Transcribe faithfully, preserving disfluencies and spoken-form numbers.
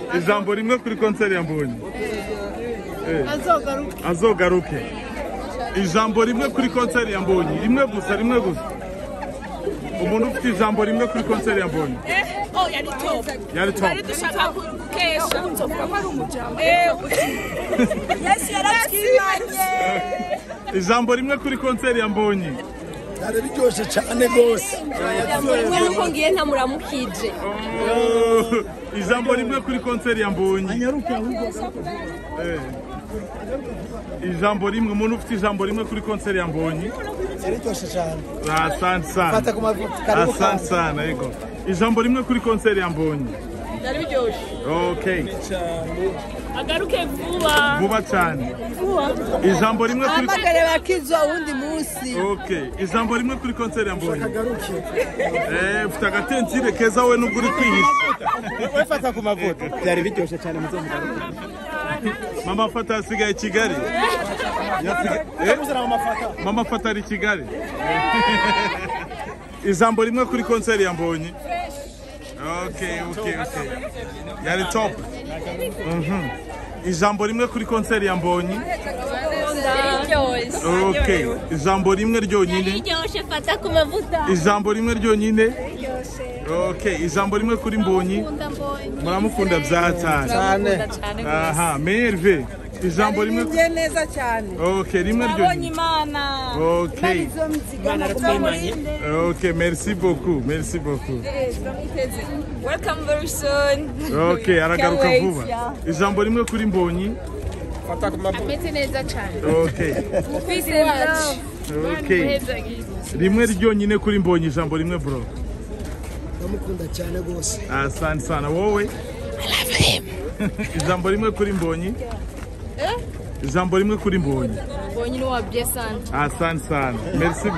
ijambo rimwe kuri concert ya Mbonyi. Azogaruke. Azogaruke. Ijambo rimwe kuri concert ya Mbonyi. Rimwe gusa, rimwe gusa. Umuntu ufite ijambo rimwe kuri concert ya Mbonyi. Oh, yari top. Yari top. Bari dushaka gukesha. Nzovuga ko ari umujambo. Eh. Yes, yaratwimanye. Ijambo rimwe kuri concert ya Mbonyi. Yari biryoshe cyane gose. Rimwe nuko ngiye ntamuramukije. Ijambo rimwe kuri concert ya Mbonyi. Anyaruka ahubwo. Eh. Ijambo rimwe, umuntu ufite ijambo rimwe kuri concert ya Mbonyi. Yari biryoshe cyane. Asante sana. Fata ku mavuta karibu. Asante sana, yego. Ijambo rimwe kuri concert ya Mbonyi. Yari biryoshe. Okay. Agaruke vuba. Vuba cyane. Ijambo rimwe kuri Amagare bakizwa uwundi munsi. Okay. Ijambo rimwe kuri concert ya Mbonyi. Agaruke. Eh, ufite agatentire keza we n'uguri kwihisha. We fata ku mavuta. Yari biryoshe cyane muzomugaruke. Mama Fata asigaye Kigali. Yasigaye mafata. Mama Fata ari Kigali. Ijambo rimwe kuri concert ya Mbonyi. Okay, okay, okay. Yari top. Mhm. Ijambo rimwe kuri concert ya Mbonyi. Okay. Ijambo rimwe ryonyine. Biryoshe fata ku mavuta. Ijambo rimwe ryonyine. Okay, ijambo rimwe kuri Mbonyi. Muramukunda byatane. Cyane. Aha, Merve. Ijambo rimwe Ngiye neza cyane. Okay, rimwe Abonye ryonyine. Imana. Okay. Imana aratwimanye. Okay, merci beaucoup. Merci beaucoup. Welcome very soon. Okay, aragaruka Can't wait, vuba. yeah. Ijambo rimwe kuri Mbonyi. Fata ku mavuta. Ameze neza cyane. Okay. Peace and love. Okay. Rimwe ryonyine kuri Mbonyi, ijambo rimwe bro. Ndamukunda cyane gose. Asante sana wowe. I love him. Ijambo rimwe kuri Mbonyi. Eh? Ijambo rimwe kuri Mbonyi. Mbonyi ni wa bien sana. Asante sana. Merci.